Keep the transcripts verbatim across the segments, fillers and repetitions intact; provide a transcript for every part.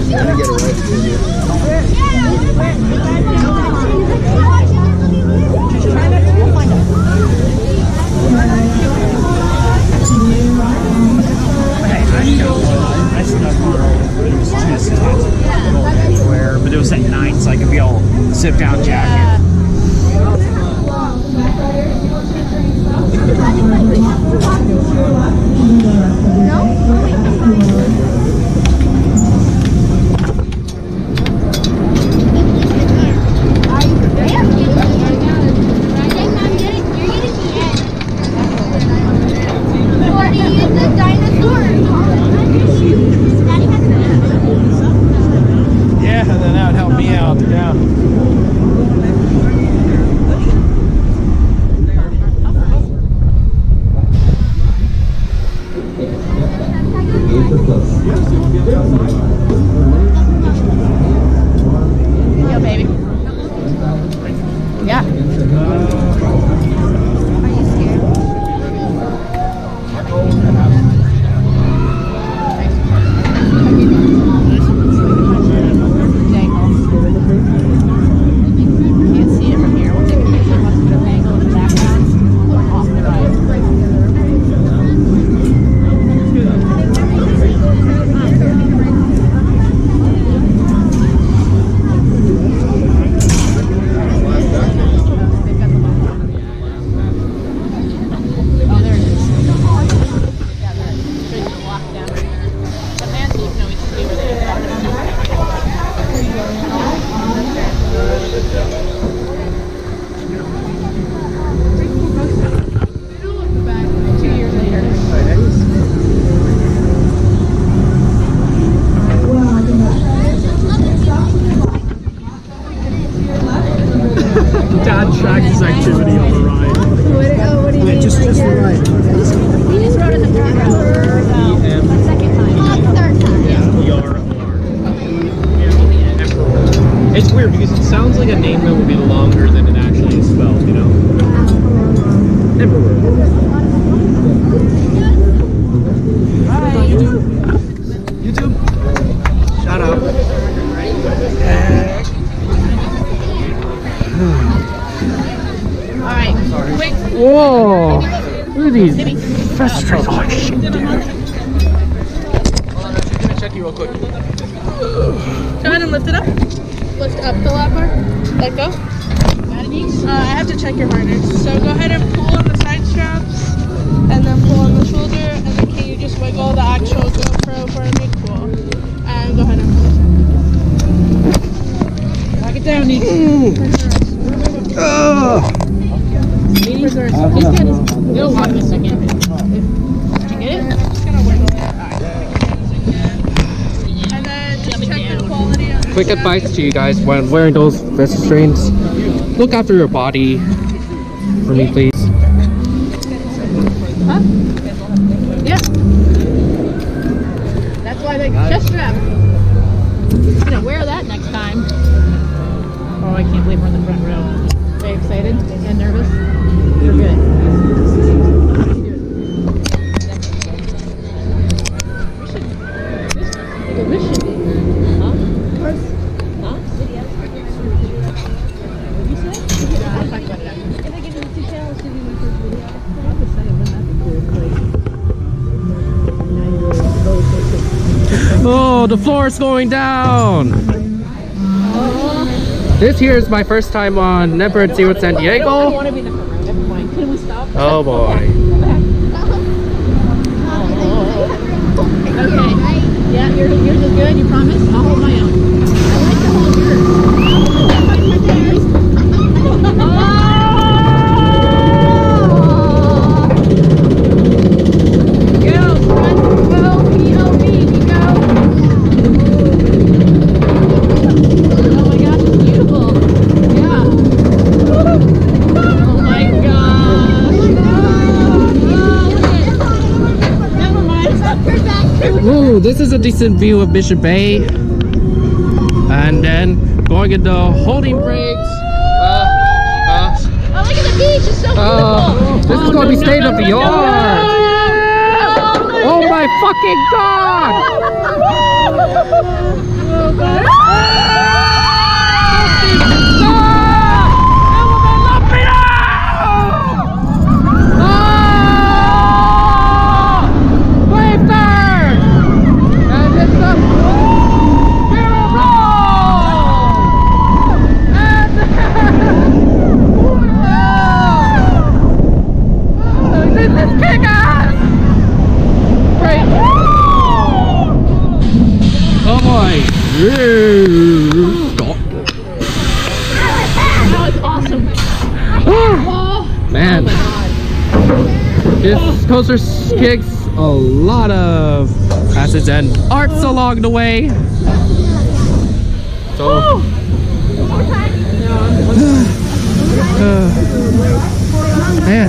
But it was at night, so I could be all sit down jacket. Dad tracked his activity on the ride. What, oh, what do you yeah, mean? just, just the ride. We just rode in the third row. No, the second time. Oh, third time. Yeah, E R R. It's weird because it sounds like a name that would be longer than it actually is spelled, you know? Emperor. Hi. YouTube. YouTube. Shout out. Alright, quick. Whoa! Look at these frustrated. Oh shit, dude. Hold on, I'm just gonna check you real quick. Go ahead and lift it up. Lift up the lap bar. Let go. Uh, I have to check your harness. So go ahead and pull on the side straps, and then pull on the shoulder, and then can you just wiggle the actual GoPro for me? Cool. And go ahead and pull. Back it down, Nick. Oh. He's got his. He'll walk in a second. Did you get it? I'm just gonna wiggle it. And then just check the quality of the Quick advice to you guys when wearing those restraints: look after your body. For me, please. Huh? Yeah. That's why they chest strap. I'm gonna wear that next time. Oh, I can't believe we're in the front row. Very excited and nervous. You're good. We should. This, this should be. Huh? Huh? What did you say? Yeah, I'll talk about it after. If I give you the details, should be my first video. I have to say, wouldn't that be cool? Oh, the floor is going down. This here is my first time on Entrance and SeaWorld San Diego. I don't want to be in the front row. Never mind. Can we stop? Oh boy. Okay. Yeah, yours, yours is good. You promise? I'll hold my own. I like to hold yours. Go, front row, P O V, we go. Oh my gosh, it's beautiful. Yeah. Oh my gosh. Never mind. Ooh, this is a decent view of Mission Bay. And then going into holding brakes. Uh, uh, Oh, look at the beach. It's so beautiful. uh, this is going to be state of the art. Oh my fucking god! Man, this coaster kicks a lot of acids and arcs along the way. So, uh, man,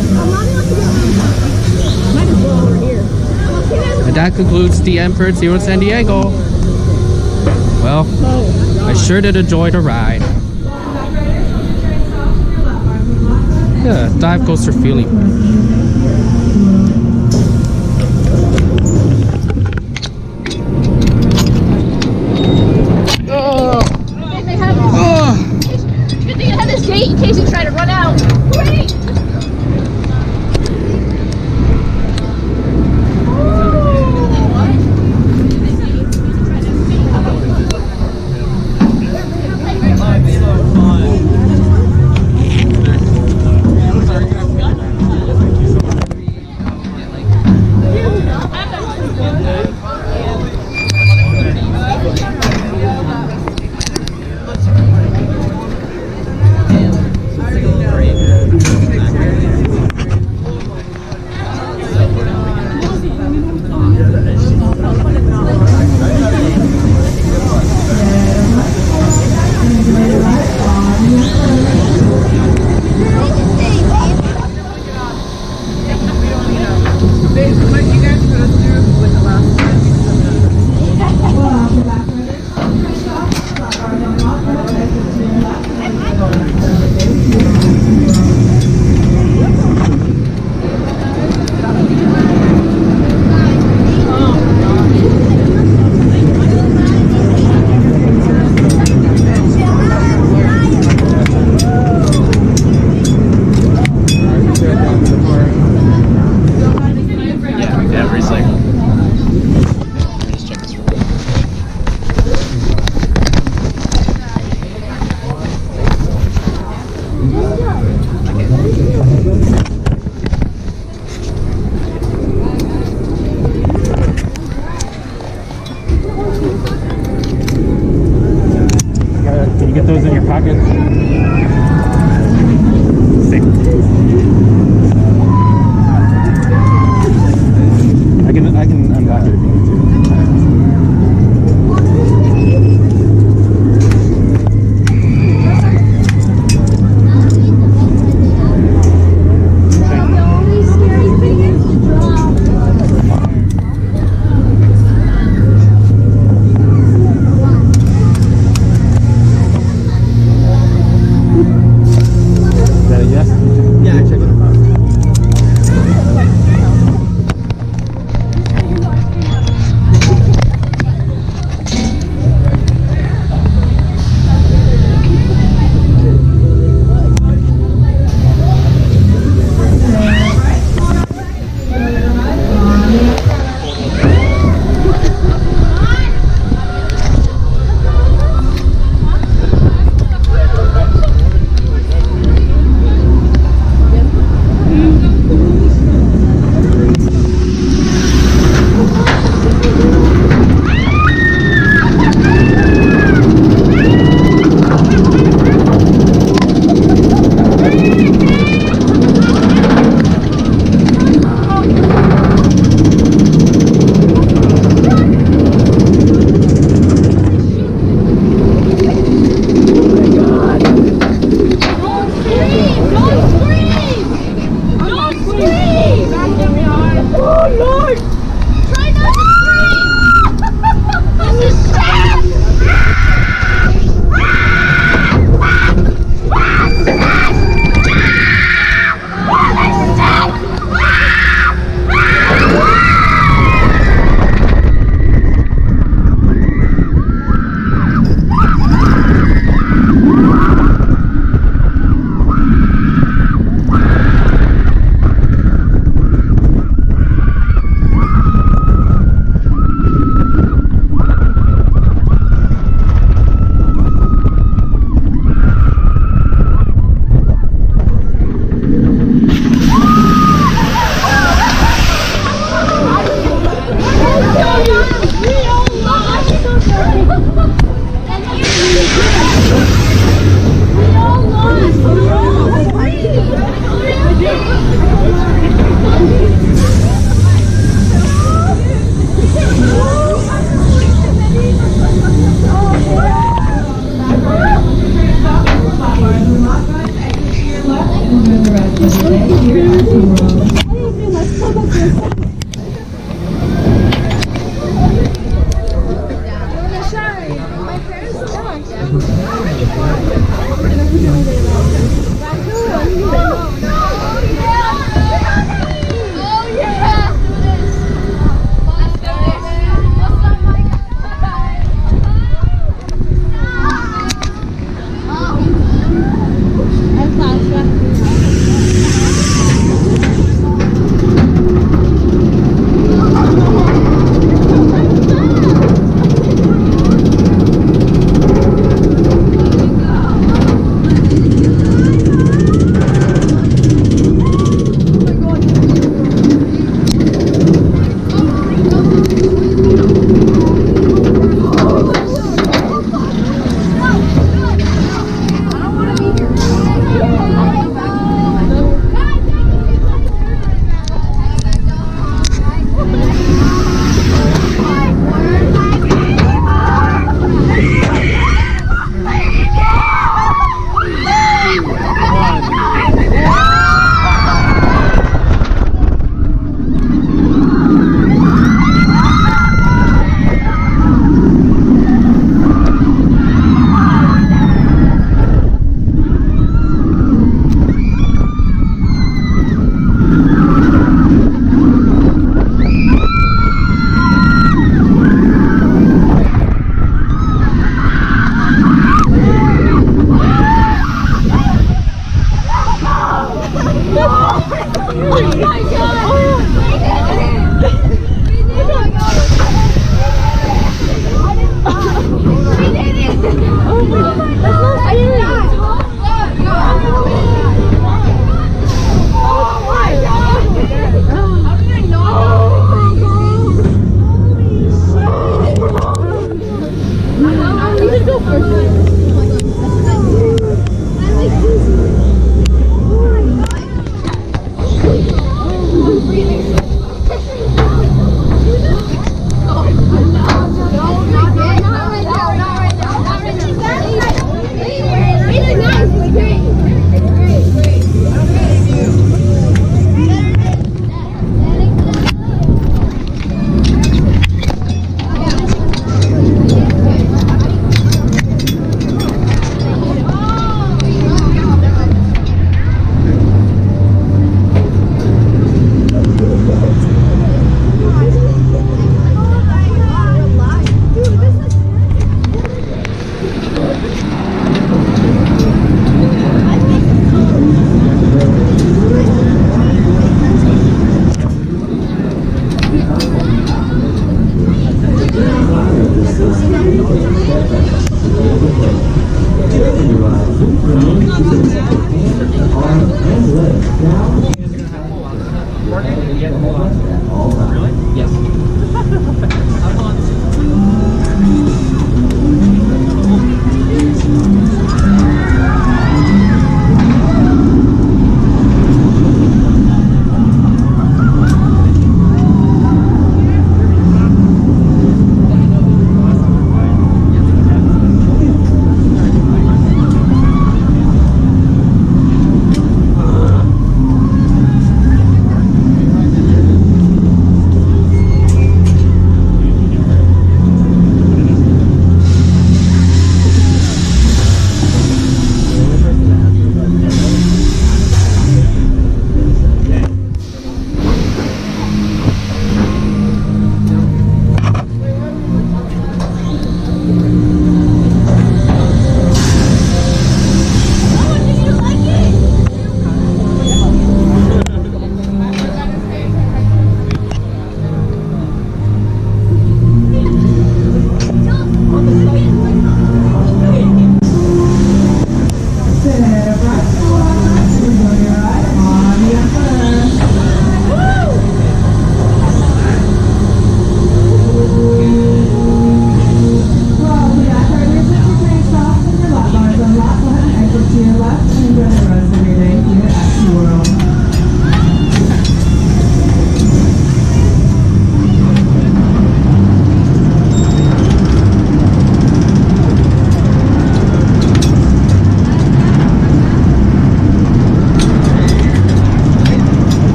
and that concludes the Entrance SeaWorld San Diego. Well, I sure did enjoy the ride. Yeah, dive coaster feeling. Oh. They have, Oh. good thing you have this gate in case you try to run out. Great. Really? Yes.